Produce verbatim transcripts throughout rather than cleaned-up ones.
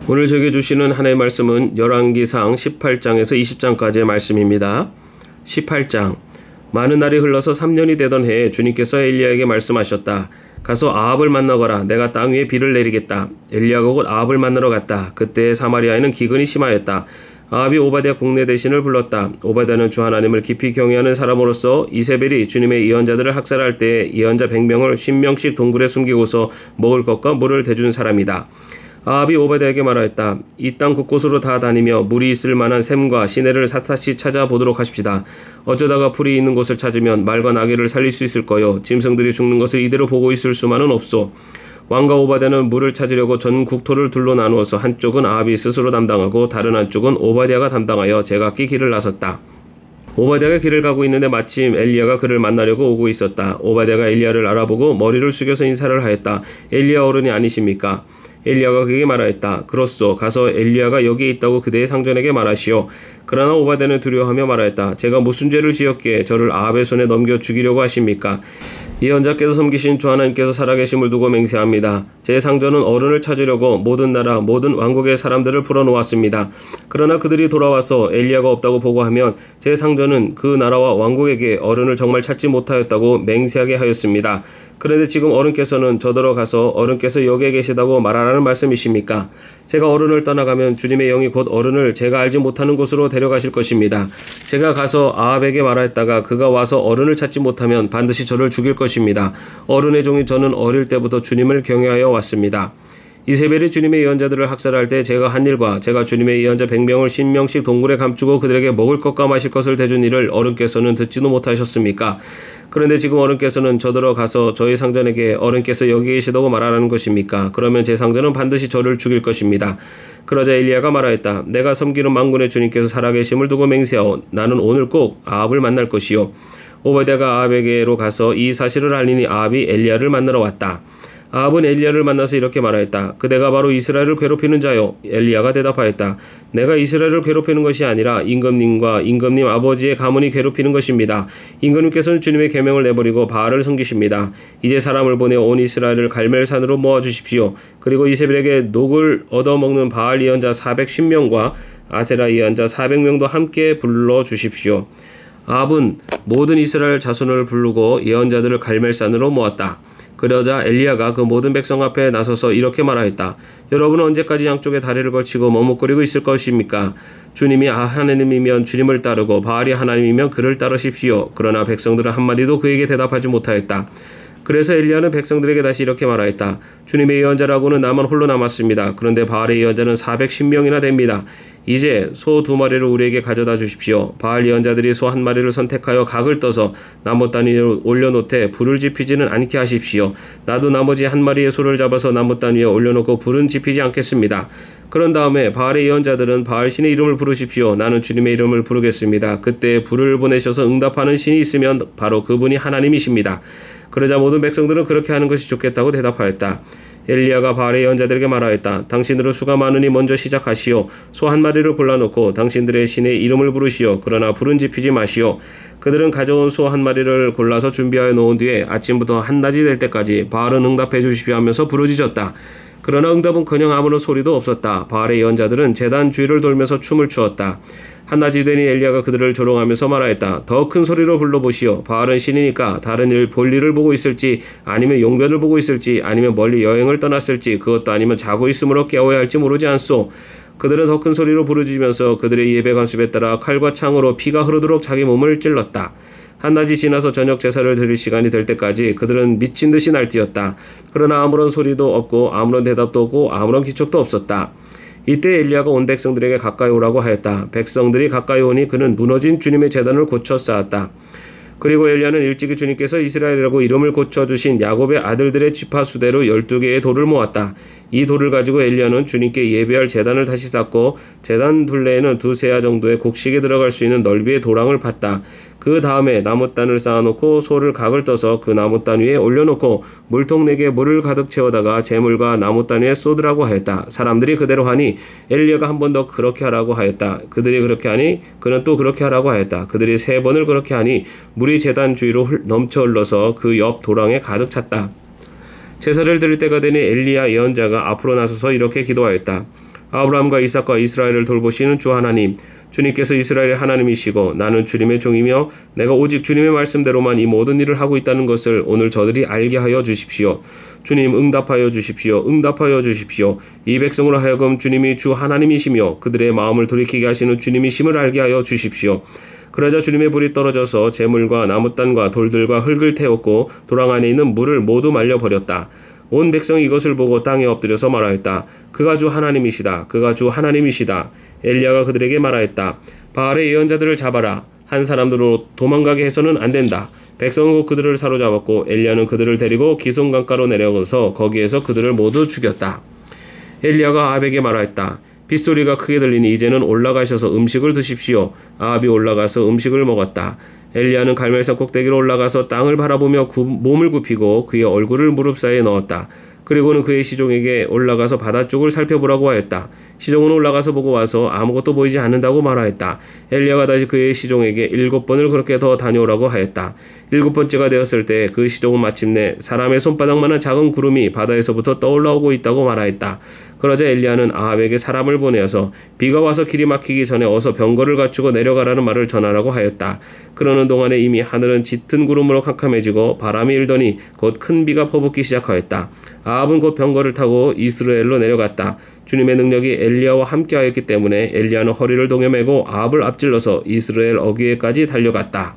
오늘 저에게 주시는 하나님의 말씀은 열왕기상 십팔 장에서 이십 장까지의 말씀입니다. 십팔 장. 많은 날이 흘러서 삼 년이 되던 해에 주님께서 엘리야에게 말씀하셨다. 가서 아합을 만나거라. 내가 땅 위에 비를 내리겠다. 엘리야가 곧 아합을 만나러 갔다. 그때 사마리아에는 기근이 심하였다. 아합이 오바댜 국내 대신을 불렀다. 오바댜는 주 하나님을 깊이 경외하는 사람으로서 이세벨이 주님의 예언자들을 학살할 때 예언자 백 명을 십 명씩 동굴에 숨기고서 먹을 것과 물을 대준 사람이다. 아합이 오바댜에게 말하였다. 이 땅 곳곳으로 다 다니며 물이 있을 만한 샘과 시내를 샅샅이 찾아보도록 하십시다. 어쩌다가 풀이 있는 곳을 찾으면 말과 나귀를 살릴 수 있을 거요. 짐승들이 죽는 것을 이대로 보고 있을 수만은 없소. 왕과 오바댜는 물을 찾으려고 전 국토를 둘로 나누어서 한쪽은 아합이 스스로 담당하고 다른 한쪽은 오바댜가 담당하여 제각기 길을 나섰다. 오바댜가 길을 가고 있는데 마침 엘리야가 그를 만나려고 오고 있었다. 오바댜가 엘리야를 알아보고 머리를 숙여서 인사를 하였다. 엘리야 어른이 아니십니까? 엘리야가 그에게 말하였다. 그렇소. 가서 엘리야가 여기에 있다고 그대의 상전에게 말하시오. 그러나 오바댜는 두려워하며 말하였다. 제가 무슨 죄를 지었기에 저를 아합의 손에 넘겨 죽이려고 하십니까? 예언자께서 섬기신 주 하나님께서 살아계심을 두고 맹세합니다. 제 상전은 어른을 찾으려고 모든 나라 모든 왕국의 사람들을 풀어놓았습니다. 그러나 그들이 돌아와서 엘리야가 없다고 보고하면 제 상전은 그 나라와 왕국에게 어른을 정말 찾지 못하였다고 맹세하게 하였습니다. 그런데 지금 어른께서는 저더러 가서 어른께서 여기에 계시다고 말하라는 말씀이십니까? 제가 어른을 떠나가면 주님의 영이 곧 어른을 제가 알지 못하는 곳으로 데려가실 것입니다. 제가 가서 아합에게 말하였다가 그가 와서 어른을 찾지 못하면 반드시 저를 죽일 것입니다. 어른의 종이 저는 어릴 때부터 주님을 경외하여 왔습니다. 이세벨이 주님의 예언자들을 학살할 때 제가 한 일과 제가 주님의 예언자 백 명을 십 명씩 동굴에 감추고 그들에게 먹을 것과 마실 것을 대준 일을 어른께서는 듣지도 못하셨습니까? 그런데 지금 어른께서는 저더러 가서 저희 상전에게 어른께서 여기 계시다고 말하라는 것입니까? 그러면 제 상전은 반드시 저를 죽일 것입니다. 그러자 엘리야가 말하였다. 내가 섬기는 만군의 주님께서 살아계심을 두고 맹세하오. 나는 오늘 꼭 아합을 만날 것이요. 오바댜가 아합에게로 가서 이 사실을 알리니 아합이 엘리야를 만나러 왔다. 아합은 엘리야를 만나서 이렇게 말하였다. 그대가 바로 이스라엘을 괴롭히는 자요. 엘리야가 대답하였다. 내가 이스라엘을 괴롭히는 것이 아니라 임금님과 임금님 아버지의 가문이 괴롭히는 것입니다. 임금님께서는 주님의 계명을 내버리고 바알을 섬기십니다. 이제 사람을 보내 온 이스라엘을 갈멜산으로 모아주십시오. 그리고 이세벨에게 녹을 얻어먹는 바알 예언자 사백십 명과 아세라 예언자 사백 명도 함께 불러주십시오. 아합은 모든 이스라엘 자손을 부르고 예언자들을 갈멜산으로 모았다. 그러자 엘리야가 그 모든 백성 앞에 나서서 이렇게 말하였다. 여러분은 언제까지 양쪽에 다리를 걸치고 머뭇거리고 있을 것입니까? 주님이 하나님이면 주님을 따르고 바알이 하나님이면 그를 따르십시오. 그러나 백성들은 한마디도 그에게 대답하지 못하였다. 그래서 엘리야는 백성들에게 다시 이렇게 말하였다. 주님의 예언자라고는 나만 홀로 남았습니다. 그런데 바알의 예언자는 사백십 명이나 됩니다. 이제 소 두 마리를 우리에게 가져다 주십시오. 바알 예언자들이 소 한 마리를 선택하여 각을 떠서 나뭇단 위에 올려놓되 불을 지피지는 않게 하십시오. 나도 나머지 한 마리의 소를 잡아서 나뭇단 위에 올려놓고 불은 지피지 않겠습니다. 그런 다음에 바알의 예언자들은 바알 신의 이름을 부르십시오. 나는 주님의 이름을 부르겠습니다. 그때 불을 보내셔서 응답하는 신이 있으면 바로 그분이 하나님이십니다. 그러자 모든 백성들은 그렇게 하는 것이 좋겠다고 대답하였다. 엘리야가 바알의 예언자들에게 말하였다. 당신들은 수가 많으니 먼저 시작하시오. 소 한 마리를 골라놓고 당신들의 신의 이름을 부르시오. 그러나 불은 지피지 마시오. 그들은 가져온 소 한 마리를 골라서 준비하여 놓은 뒤에 아침부터 한낮이 될 때까지 바알은 응답해 주십시오 하면서 부르짖었다. 그러나 응답은커녕 아무런 소리도 없었다. 바알의 예언자들은 제단 주위를 돌면서 춤을 추었다. 한낮이 되니 엘리야가 그들을 조롱하면서 말하였다. 더 큰 소리로 불러보시오. 바알은 신이니까 다른 일 볼 일을 보고 있을지 아니면 용변을 보고 있을지 아니면 멀리 여행을 떠났을지 그것도 아니면 자고 있으므로 깨워야 할지 모르지 않소. 그들은 더 큰 소리로 부르짖으면서 그들의 예배 관습에 따라 칼과 창으로 피가 흐르도록 자기 몸을 찔렀다. 한낮이 지나서 저녁 제사를 드릴 시간이 될 때까지 그들은 미친 듯이 날뛰었다. 그러나 아무런 소리도 없고 아무런 대답도 없고 아무런 기척도 없었다. 이때 엘리야가 온 백성들에게 가까이 오라고 하였다. 백성들이 가까이 오니 그는 무너진 주님의 제단을 고쳐 쌓았다. 그리고 엘리야는 일찍이 주님께서 이스라엘이라고 이름을 고쳐주신 야곱의 아들들의 지파 수대로 열두 개의 돌을 모았다. 이 돌을 가지고 엘리야는 주님께 예배할 제단을 다시 쌓고 제단 둘레에는 두 세아 정도의 곡식에 들어갈 수 있는 넓이의 도랑을 팠다. 그 다음에 나뭇단을 쌓아놓고 소를 각을 떠서 그 나뭇단 위에 올려놓고 물통 네 개 물을 가득 채워다가 재물과 나뭇단 위에 쏟으라고 하였다. 사람들이 그대로 하니 엘리야가 한 번 더 그렇게 하라고 하였다. 그들이 그렇게 하니 그는 또 그렇게 하라고 하였다. 그들이 세 번을 그렇게 하니 물이 제단 주위로 넘쳐 흘러서 그 옆 도랑에 가득 찼다. 제사를 드릴 때가 되니 엘리야 예언자가 앞으로 나서서 이렇게 기도하였다. 아브라함과 이삭과 이스라엘을 돌보시는 주 하나님, 주님께서 이스라엘의 하나님이시고 나는 주님의 종이며 내가 오직 주님의 말씀대로만 이 모든 일을 하고 있다는 것을 오늘 저들이 알게 하여 주십시오. 주님 응답하여 주십시오. 응답하여 주십시오. 이 백성으로 하여금 주님이 주 하나님이시며 그들의 마음을 돌이키게 하시는 주님이심을 알게 하여 주십시오. 그러자 주님의 불이 떨어져서 재물과 나무단과 돌들과 흙을 태웠고 도랑 안에 있는 물을 모두 말려버렸다. 온 백성이 이것을 보고 땅에 엎드려서 말하였다. 그가 주 하나님이시다. 그가 주 하나님이시다. 엘리야가 그들에게 말하였다. 바알의 예언자들을 잡아라. 한 사람들로 도망가게 해서는 안 된다. 백성은 곧 그들을 사로잡았고 엘리야는 그들을 데리고 기손 강가로 내려가서 거기에서 그들을 모두 죽였다. 엘리야가 아합에게 말하였다. 빗소리가 크게 들리니 이제는 올라가셔서 음식을 드십시오. 아합이 올라가서 음식을 먹었다. 엘리야는 갈멜산 꼭대기로 올라가서 땅을 바라보며 구, 몸을 굽히고 그의 얼굴을 무릎 사이에 넣었다. 그리고는 그의 시종에게 올라가서 바다 쪽을 살펴보라고 하였다. 시종은 올라가서 보고 와서 아무것도 보이지 않는다고 말하였다. 엘리야가 다시 그의 시종에게 일곱 번을 그렇게 더 다녀오라고 하였다. 일곱 번째가 되었을 때 그 시종은 마침내 사람의 손바닥만한 작은 구름이 바다에서부터 떠올라오고 있다고 말하였다. 그러자 엘리야는 아합에게 사람을 보내어서 비가 와서 길이 막히기 전에 어서 병거를 갖추고 내려가라는 말을 전하라고 하였다. 그러는 동안에 이미 하늘은 짙은 구름으로 캄캄해지고 바람이 일더니 곧 큰 비가 퍼붓기 시작하였다. 아합은 곧 병거를 타고 이스라엘로 내려갔다. 주님의 능력이 엘리야와 함께하였기 때문에 엘리야는 허리를 동여매고 아합을 앞질러서 이스라엘 어귀에까지 달려갔다.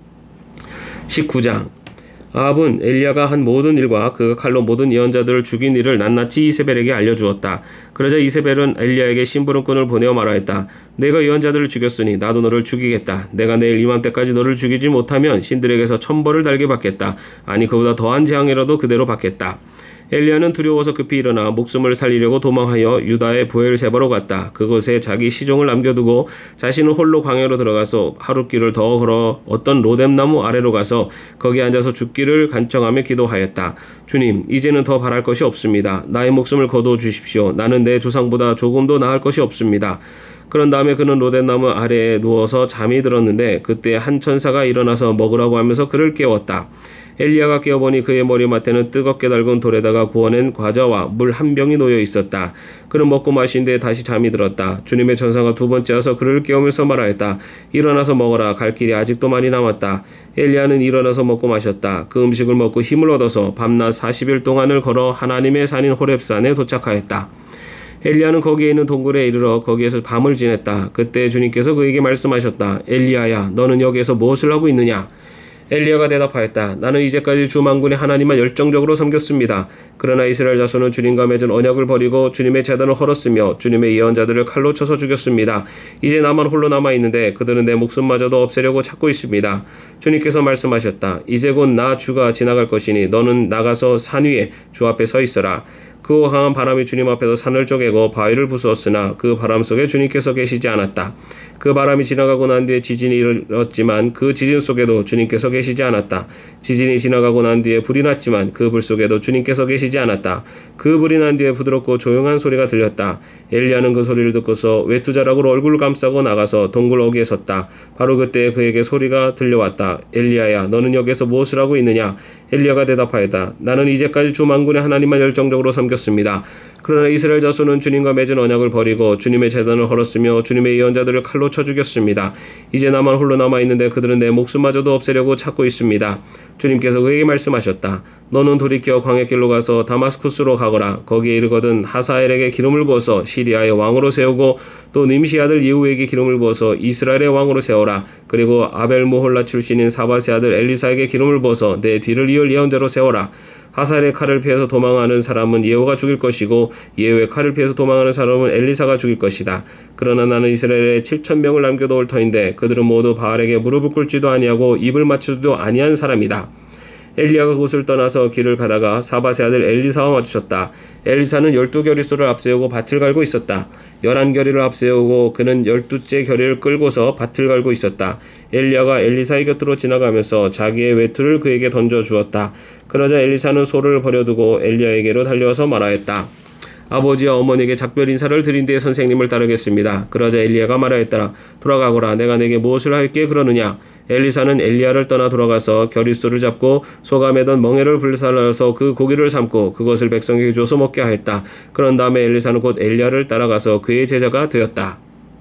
십구 장. 아합은 엘리야가 한 모든 일과 그가 칼로 모든 예언자들을 죽인 일을 낱낱이 이세벨에게 알려주었다. 그러자 이세벨은 엘리야에게 심부름꾼을 보내어 말하였다. 내가 예언자들을 죽였으니 나도 너를 죽이겠다. 내가 내일 이맘때까지 너를 죽이지 못하면 신들에게서 천벌을 달게 받겠다. 아니 그보다 더한 재앙이라도 그대로 받겠다. 엘리야는 두려워서 급히 일어나 목숨을 살리려고 도망하여 유다의 브엘세바로 갔다. 그곳에 자기 시종을 남겨두고 자신은 홀로 광야로 들어가서 하룻길을 더 걸어 어떤 로뎀나무 아래로 가서 거기 앉아서 죽기를 간청하며 기도하였다. 주님, 이제는 더 바랄 것이 없습니다. 나의 목숨을 거두어 주십시오. 나는 내 조상보다 조금도 나을 것이 없습니다. 그런 다음에 그는 로뎀나무 아래에 누워서 잠이 들었는데 그때 한 천사가 일어나서 먹으라고 하면서 그를 깨웠다. 엘리야가 깨어보니 그의 머리맡에는 뜨겁게 달군 돌에다가 구워낸 과자와 물 한 병이 놓여 있었다. 그는 먹고 마신 뒤에 다시 잠이 들었다. 주님의 천사가 두 번째 와서 그를 깨우면서 말하였다. 일어나서 먹어라. 갈 길이 아직도 많이 남았다. 엘리야는 일어나서 먹고 마셨다. 그 음식을 먹고 힘을 얻어서 밤낮 사십 일 동안을 걸어 하나님의 산인 호렙산에 도착하였다. 엘리야는 거기에 있는 동굴에 이르러 거기에서 밤을 지냈다. 그때 주님께서 그에게 말씀하셨다. 엘리야야, 너는 여기에서 무엇을 하고 있느냐? 엘리야가 대답하였다. 나는 이제까지 주 만군의 하나님만 열정적으로 섬겼습니다. 그러나 이스라엘 자손은 주님과 맺은 언약을 버리고 주님의 제단을 헐었으며 주님의 예언자들을 칼로 쳐서 죽였습니다. 이제 나만 홀로 남아있는데 그들은 내 목숨마저도 없애려고 찾고 있습니다. 주님께서 말씀하셨다. 이제 곧 나 주가 지나갈 것이니 너는 나가서 산 위에 주 앞에 서 있어라. 그 강한 바람이 주님 앞에서 산을 쪼개고 바위를 부수었으나 그 바람 속에 주님께서 계시지 않았다. 그 바람이 지나가고 난 뒤에 지진이 일었지만 그 지진 속에도 주님께서 계시지 않았다. 지진이 지나가고 난 뒤에 불이 났지만 그 불 속에도 주님께서 계시지 않았다. 그 불이 난 뒤에 부드럽고 조용한 소리가 들렸다. 엘리야는 그 소리를 듣고서 외투자락으로 얼굴을 감싸고 나가서 동굴 어귀에 섰다. 바로 그때 그에게 소리가 들려왔다. 엘리야야, 너는 여기에서 무엇을 하고 있느냐? 엘리야가 대답하였다. 나는 이제까지 주 만군의 하나님만 열정적으로 섬겼습니다. 그러나 이스라엘 자손은 주님과 맺은 언약을 버리고 주님의 제단을 헐었으며 주님의 예언자들을 칼로 쳐 죽였습니다. 이제 나만 홀로 남아있는데 그들은 내 목숨마저도 없애려고 찾고 있습니다. 주님께서 그에게 말씀하셨다. 너는 돌이켜 광야길로 가서 다마스쿠스로 가거라. 거기에 이르거든 하사엘에게 기름을 부어서 시리아의 왕으로 세우고 또 님시 아들 예후에게 기름을 부어서 이스라엘의 왕으로 세워라. 그리고 아벨무홀라 출신인 사바세 아들 엘리사에게 기름을 부어서 내 뒤를 이을 예언자로 세워라. 하사엘의 칼을 피해서 도망하는 사람은 예후가 죽일 것이고 예후의 칼을 피해서 도망하는 사람은 엘리사가 죽일 것이다. 그러나 나는 이스라엘에 칠천 명을 남겨놓을 터인데 그들은 모두 바알에게 무릎을 꿇지도 아니하고 입을 맞추지도 아니한 사람이다. 엘리야가 그곳을 떠나서 길을 가다가 사바세 아들 엘리사와 마주쳤다. 엘리사는 열두 겨리소를 앞세우고 밭을 갈고 있었다. 열한 겨리를 앞세우고 그는 열두째 겨리를 끌고서 밭을 갈고 있었다. 엘리야가 엘리사의 곁으로 지나가면서 자기의 외투를 그에게 던져 주었다. 그러자 엘리사는 소를 버려두고 엘리야에게로 달려와서 말하였다. 아버지와 어머니에게 작별 인사를 드린 뒤에 선생님을 따르겠습니다. 그러자 엘리야가 말하였더라. 돌아가거라. 내가 내게 무엇을 하였기에 그러느냐. 엘리사는 엘리야를 떠나 돌아가서 겨릿소를 잡고 소가 매던 멍에를 불살라서 그 고기를 삶고 그것을 백성에게 줘서 먹게 하였다. 그런 다음에 엘리사는 곧 엘리야를 따라가서 그의 제자가 되었다.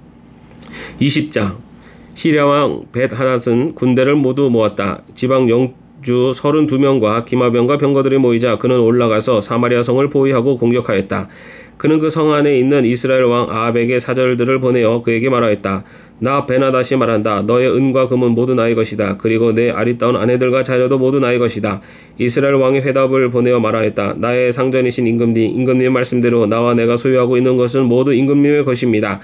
이십 장. 시리아 왕 벳하닷은 군대를 모두 모았다. 지방 영주 서른두 명과 기마병과 병거들이 모이자 그는 올라가서 사마리아 성을 포위하고 공격하였다. 그는 그 성 안에 있는 이스라엘 왕 아합에게 사절들을 보내어 그에게 말하였다. 나 베나닷이 말한다. 너의 은과 금은 모두 나의 것이다. 그리고 내 아리따운 아내들과 자녀도 모두 나의 것이다. 이스라엘 왕이 회답을 보내어 말하였다. 나의 상전이신 임금님, 임금님의 말씀대로 나와 내가 소유하고 있는 것은 모두 임금님의 것입니다.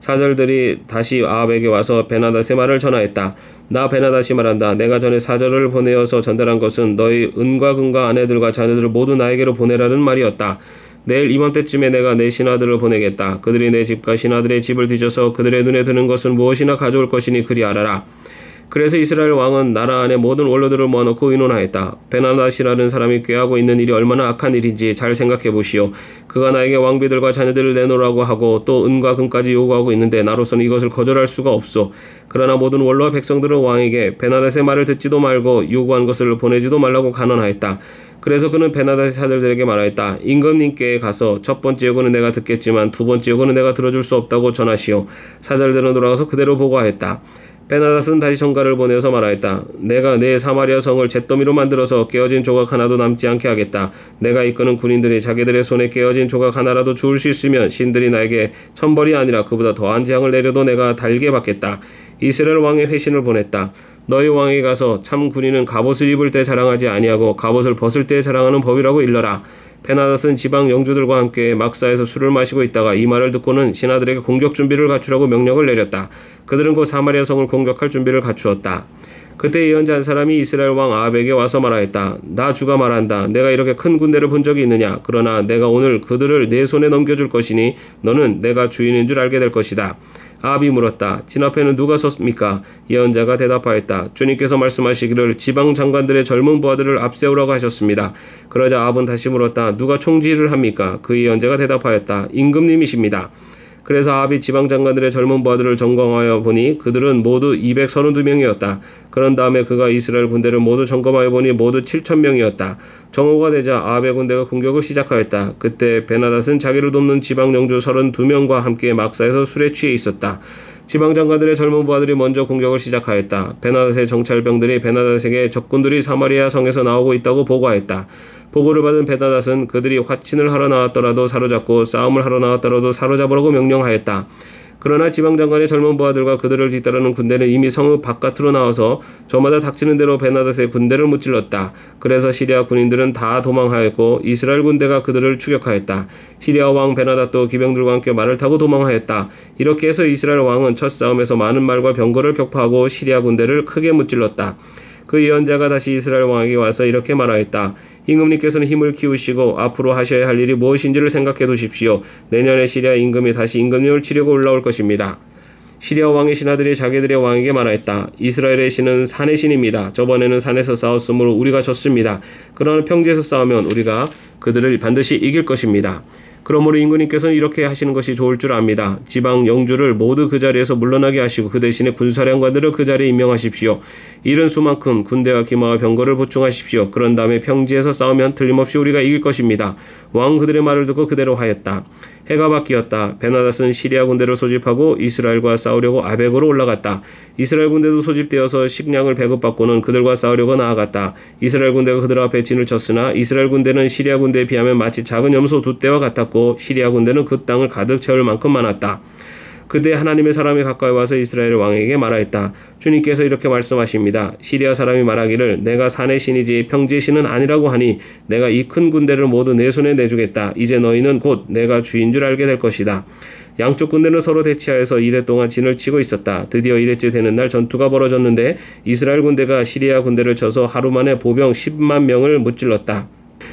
사절들이 다시 아합에게 와서 베나닷의 말을 전하였다. 나 베나닷이 말한다. 내가 전에 사절을 보내어서 전달한 것은 너희 은과 금과 아내들과 자녀들을 모두 나에게로 보내라는 말이었다. 내일 이맘때쯤에 내가 내 신하들을 보내겠다. 그들이 내 집과 신하들의 집을 뒤져서 그들의 눈에 드는 것은 무엇이나 가져올 것이니 그리 알아라. 그래서 이스라엘 왕은 나라 안에 모든 원로들을 모아놓고 의논하였다. 베나닷이라는 사람이 꾀하고 있는 일이 얼마나 악한 일인지 잘 생각해 보시오. 그가 나에게 왕비들과 자녀들을 내놓으라고 하고 또 은과 금까지 요구하고 있는데 나로서는 이것을 거절할 수가 없소. 그러나 모든 원로와 백성들은 왕에게 베나닷의 말을 듣지도 말고 요구한 것을 보내지도 말라고 간언하였다. 그래서 그는 베나닷의 사절들에게 말하였다. 임금님께 가서 첫 번째 요구는 내가 듣겠지만 두 번째 요구는 내가 들어줄 수 없다고 전하시오. 사절들은 돌아가서 그대로 보고하였다. 베나닷은 다시 전가를 보내서 말하였다. 내가 내 사마리아 성을 잿더미로 만들어서 깨어진 조각 하나도 남지 않게 하겠다. 내가 이끄는 군인들이 자기들의 손에 깨어진 조각 하나라도 주울 수 있으면 신들이 나에게 천벌이 아니라 그보다 더한 재앙을 내려도 내가 달게 받겠다. 이스라엘 왕의 회신을 보냈다. 너희 왕에게 가서 참 군인은 갑옷을 입을 때 자랑하지 아니하고 갑옷을 벗을 때 자랑하는 법이라고 일러라. 베나닷은 지방 영주들과 함께 막사에서 술을 마시고 있다가 이 말을 듣고는 신하들에게 공격 준비를 갖추라고 명령을 내렸다. 그들은 곧 사마리아 성을 공격할 준비를 갖추었다. 그때 예언자 한 사람이 이스라엘 왕 아합에게 와서 말하였다. 나 주가 말한다. 내가 이렇게 큰 군대를 본 적이 있느냐. 그러나 내가 오늘 그들을 내 손에 넘겨줄 것이니 너는 내가 주인인 줄 알게 될 것이다. 아합이 물었다. 진 앞에는 누가 섰습니까? 예언자가 대답하였다. 주님께서 말씀하시기를 지방 장관들의 젊은 부하들을 앞세우라고 하셨습니다. 그러자 아합은 다시 물었다. 누가 총지를 합니까? 그 예언자가 대답하였다. 임금님이십니다. 그래서 아합이 지방 장관들의 젊은 부하들을 점검하여 보니 그들은 모두 이백삼십이 명이었다. 그런 다음에 그가 이스라엘 군대를 모두 점검하여 보니 모두 칠천 명이었다. 정오가 되자 아합의 군대가 공격을 시작하였다. 그때 베나닷은 자기를 돕는 지방 영주 서른두 명과 함께 막사에서 술에 취해 있었다. 지방 장관들의 젊은 부하들이 먼저 공격을 시작하였다. 베나닷의 정찰병들이 베나닷에게 적군들이 사마리아 성에서 나오고 있다고 보고하였다. 보고를 받은 베나닷은 그들이 화친을 하러 나왔더라도 사로잡고 싸움을 하러 나왔더라도 사로잡으라고 명령하였다. 그러나 지방장관의 젊은 부하들과 그들을 뒤따르는 군대는 이미 성읍 바깥으로 나와서 저마다 닥치는 대로 베나닷의 군대를 무찔렀다. 그래서 시리아 군인들은 다 도망하였고 이스라엘 군대가 그들을 추격하였다. 시리아 왕 베나닷도 기병들과 함께 말을 타고 도망하였다. 이렇게 해서 이스라엘 왕은 첫 싸움에서 많은 말과 병거를 격파하고 시리아 군대를 크게 무찔렀다. 그 예언자가 다시 이스라엘 왕에게 와서 이렇게 말하였다. 임금님께서는 힘을 키우시고 앞으로 하셔야 할 일이 무엇인지를 생각해 두십시오. 내년에 시리아 임금이 다시 임금님을 치려고 올라올 것입니다. 시리아 왕의 신하들이 자기들의 왕에게 말하였다. 이스라엘의 신은 산의 신입니다. 저번에는 산에서 싸웠으므로 우리가 졌습니다. 그러나 평지에서 싸우면 우리가 그들을 반드시 이길 것입니다. 그러므로 임금님께서는 이렇게 하시는 것이 좋을 줄 압니다. 지방 영주를 모두 그 자리에서 물러나게 하시고 그 대신에 군사령관들을 그 자리에 임명하십시오. 이른 수만큼 군대와 기마와 병거를 보충하십시오. 그런 다음에 평지에서 싸우면 틀림없이 우리가 이길 것입니다. 왕은 그들의 말을 듣고 그대로 하였다. 해가 바뀌었다. 베나닷은 시리아 군대를 소집하고 이스라엘과 싸우려고 아벡으로 올라갔다. 이스라엘 군대도 소집되어서 식량을 배급받고는 그들과 싸우려고 나아갔다. 이스라엘 군대가 그들 앞에 진을 쳤으나 이스라엘 군대는 시리아 군대에 비하면 마치 작은 염소 두 떼와 같았고 시리아 군대는 그 땅을 가득 채울 만큼 많았다. 그때 하나님의 사람이 가까이 와서 이스라엘 왕에게 말하였다. 주님께서 이렇게 말씀하십니다. 시리아 사람이 말하기를 내가 산의 신이지 평지의 신은 아니라고 하니 내가 이 큰 군대를 모두 내 손에 내주겠다. 이제 너희는 곧 내가 주인 줄 알게 될 것이다. 양쪽 군대는 서로 대치하여서 이래 동안 진을 치고 있었다. 드디어 이래째 되는 날 전투가 벌어졌는데 이스라엘 군대가 시리아 군대를 쳐서 하루 만에 보병 십만 명을 무찔렀다.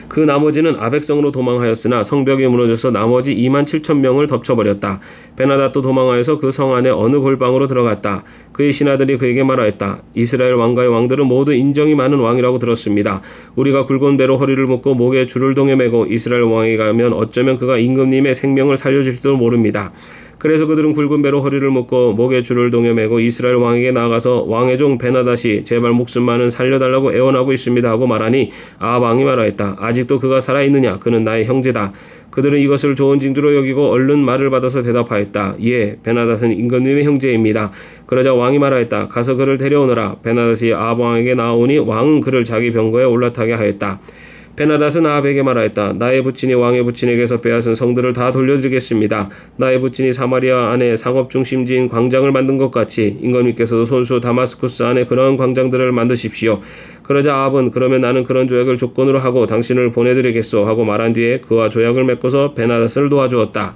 그 나머지는 아벡성으로 도망하였으나 성벽이 무너져서 나머지 이만 칠천 명을 덮쳐버렸다. 베나닷도 도망하여서 그 성 안에 어느 골방으로 들어갔다. 그의 신하들이 그에게 말하였다. 이스라엘 왕가의 왕들은 모두 인정이 많은 왕이라고 들었습니다. 우리가 굵은 배로 허리를 묶고 목에 줄을 동여 매고 이스라엘 왕에게 가면 어쩌면 그가 임금님의 생명을 살려줄지도 모릅니다. 그래서 그들은 굵은 배로 허리를 묶고 목에 줄을 동여 매고 이스라엘 왕에게 나아가서 왕의 종 베나닷이 제발 목숨만은 살려달라고 애원하고 있습니다 하고 말하니 아합 왕이 말하였다. 아직도 그가 살아있느냐? 그는 나의 형제다. 그들은 이것을 좋은 징조로 여기고 얼른 말을 받아서 대답하였다. 예, 베나닷은 임금님의 형제입니다. 그러자 왕이 말하였다. 가서 그를 데려오너라. 베나닷이 아합 왕에게 나오니 왕은 그를 자기 병거에 올라타게 하였다. 베나닷은 아합에게 말하였다. 나의 부친이 왕의 부친에게서 빼앗은 성들을 다 돌려주겠습니다. 나의 부친이 사마리아 안에 상업 중심지인 광장을 만든 것 같이 임금님께서도 손수 다마스쿠스 안에 그런 광장들을 만드십시오. 그러자 아합은 그러면 나는 그런 조약을 조건으로 하고 당신을 보내드리겠소 하고 말한 뒤에 그와 조약을 맺고서 베나닷을 도와주었다.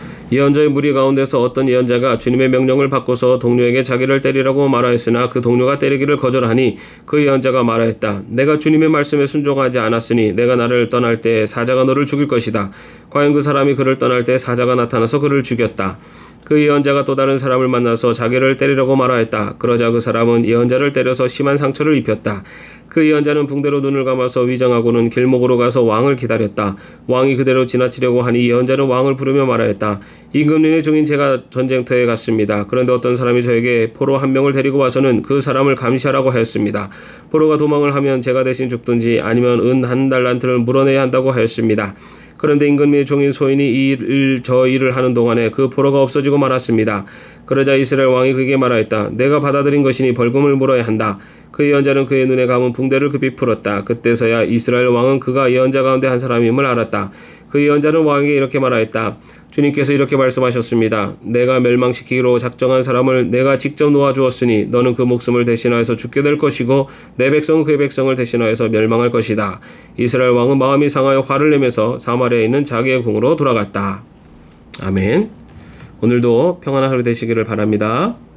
예언자의 무리 가운데서 어떤 예언자가 주님의 명령을 받고서 동료에게 자기를 때리라고 말하였으나 그 동료가 때리기를 거절하니 그 예언자가 말하였다. 내가 주님의 말씀에 순종하지 않았으니 내가 나를 떠날 때 사자가 너를 죽일 것이다. 과연 그 사람이 그를 떠날 때 사자가 나타나서 그를 죽였다. 그 예언자가 또 다른 사람을 만나서 자기를 때리라고 말하였다. 그러자 그 사람은 예언자를 때려서 심한 상처를 입혔다. 그 예언자는 붕대로 눈을 감아서 위장하고는 길목으로 가서 왕을 기다렸다. 왕이 그대로 지나치려고 하니 예언자는 왕을 부르며 말하였다. 임금님의 종인 제가 전쟁터에 갔습니다. 그런데 어떤 사람이 저에게 포로 한 명을 데리고 와서는 그 사람을 감시하라고 하였습니다. 포로가 도망을 하면 제가 대신 죽든지 아니면 은 한 달란트를 물어내야 한다고 하였습니다. 그런데 임금님의 종인 소인이 이 일, 저 일을 하는 동안에 그 포로가 없어지고 말았습니다. 그러자 이스라엘 왕이 그에게 말하였다. 내가 받아들인 것이니 벌금을 물어야 한다. 그 예언자는 그의 눈에 감은 붕대를 급히 풀었다. 그때서야 이스라엘 왕은 그가 예언자 가운데 한 사람임을 알았다. 그 예언자는 왕에게 이렇게 말하였다. 주님께서 이렇게 말씀하셨습니다. 내가 멸망시키기로 작정한 사람을 내가 직접 놓아주었으니 너는 그 목숨을 대신하여서 죽게 될 것이고 내 백성은 그의 백성을 대신하여서 멸망할 것이다. 이스라엘 왕은 마음이 상하여 화를 내면서 사마리아에 있는 자기의 궁으로 돌아갔다. 아멘. 오늘도 평안한 하루 되시기를 바랍니다.